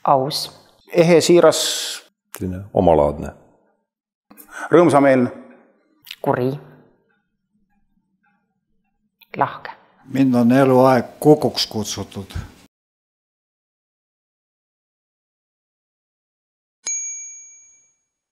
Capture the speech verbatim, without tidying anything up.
Aus. Ehe, siiras. Omalaadne. Rõõmsameelne. Kuri. Lahke. Mind on eluaeg kukuks kutsutud.